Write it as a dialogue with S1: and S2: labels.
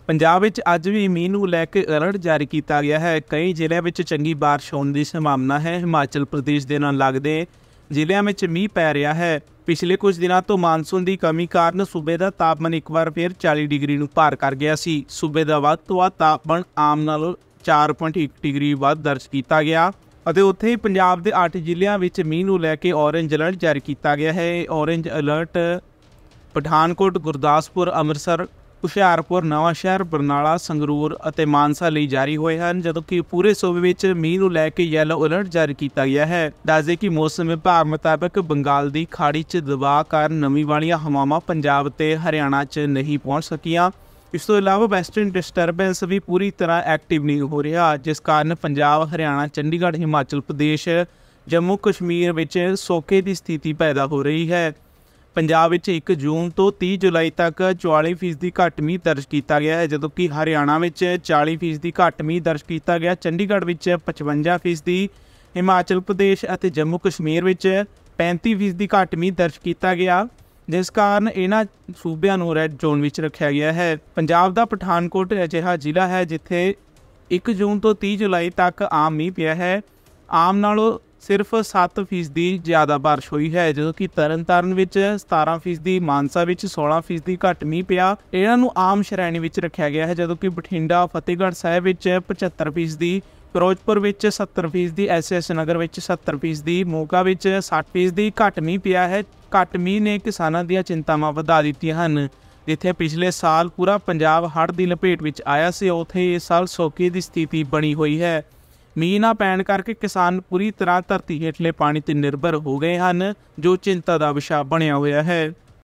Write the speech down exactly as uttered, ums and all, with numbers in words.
S1: पंजाब विच अज भी मींह नूं लैके अलर्ट जारी किया गया है। कई जिलों में चंगी बारिश होने की संभावना है। हिमाचल प्रदेश के नाल लगदे जिलों में मींह पै रहा है। पिछले कुछ दिनों तो मानसून की कमी कारण सूबे का तापमान एक बार फिर चालीस डिग्री नूं पार कर गया सी। सूबे का वध तो वध तापमान आम नालों चार पॉइंट एक डिग्री वध दर्ज किया गया। ਅਤੇ ਉੱਥੇ ही पंजाब के ਅੱਠ ਜ਼ਿਲ੍ਹਿਆਂ ਵਿੱਚ ਮੀਂਹ ਨੂੰ ਲੈ ਕੇ ऑरेंज अलर्ट जारी किया गया है। ऑरेंज अलर्ट पठानकोट, गुरदासपुर, अमृतसर, ਹੁਸ਼ਿਆਰਪੁਰ, ਨਵਾਂ ਸ਼ਹਿਰ, ਬਰਨਾਲਾ, ਸੰਗਰੂਰ ਅਤੇ ਮਾਨਸਾ ਲਈ ਜਾਰੀ ਹੋਏ ਹਨ, ਜਦੋਂ ਕਿ ਪੂਰੇ ਸੂਬੇ ਵਿੱਚ ਮੀਂਹ ਨੂੰ ਲੈ ਕੇ ਯੈਲੋ ਅਲਰਟ ਜਾਰੀ ਕੀਤਾ ਗਿਆ ਹੈ। ਦੱਸਦੇ ਕਿ ਮੌਸਮ ਵਿਭਾਗ ਮੁਤਾਬਕ ਬੰਗਾਲ ਦੀ ਖਾੜੀ 'ਚ ਦਬਾਅ ਕਾਰਨ ਨਮੀ ਵਾਲੀਆਂ ਹਵਾਵਾਂ ਪੰਜਾਬ ਤੇ ਹਰਿਆਣਾ 'ਚ ਨਹੀਂ ਪਹੁੰਚ ਸਕੀਆਂ। ਇਸ ਤੋਂ ਇਲਾਵਾ ਵੈਸਟਰਨ ਡਿਸਟਰਬੈਂਸ ਵੀ ਪੂਰੀ ਤਰ੍ਹਾਂ ਐਕਟਿਵ ਨਹੀਂ ਹੋ ਰਿਹਾ, ਜਿਸ ਕਾਰਨ ਪੰਜਾਬ, ਹਰਿਆਣਾ, ਚੰਡੀਗੜ੍ਹ, ਹਿਮਾਚਲ ਪ੍ਰਦੇਸ਼, ਜੰਮੂ ਕਸ਼ਮੀਰ ਵਿੱਚ ਸੋਕੇ ਦੀ ਸਥਿਤੀ ਪੈਦਾ ਹੋ ਰਹੀ ਹੈ। पंजाब में एक जून तो तीस जुलाई तक चौवाली फीसदी घट मीह दर्ज किया गया है, जदों कि हरियाणा में चाली फीसदी घट मीह दर्ज किया गया, चंडीगढ़ में पचवंजा फीसदी, हिमाचल प्रदेश और जम्मू कश्मीर में पैंती फीसदी घट मीह दर्ज किया गया, जिस कारण इन्हां सूबਿਆਂ ਨੂੰ रैड जोन में रखा गया है। पंजाब का पठानकोट अजिहा जिला है जिथे एक जून तो तीस जुलाई तक आम मीह पिया है। आम नालों सिर्फ सत्त फीसदी ज़्यादा बारिश हुई है, जो कि तरन तारण में सतारह फीसदी, मानसा में सोलह फीसदी घट मीह पिया। इन्हों आम श्रेणी में रखा गया है, जो कि बठिंडा, फतेहगढ़ साहब में पचहत्तर फीसदी, फिरोजपुर में सत्तर फीसदी, एस एस नगर में सत्तर फीसदी, मोगा में साठ फीसदी घट मीह पिया है। घट मीह ने किसानों दी चिंतावां वधा दित्तियां हन। जिथे पिछले साल पूरा पंजाब हड़ की लपेट में आया से, उत्थे इस साल सोके की स्थिति बनी हुई है। मीह ना पैण करके किसान पूरी तरह धरती हेठले पानी ते निर्भर हो गए हैं, जो चिंता का विषय बनया हुआ है।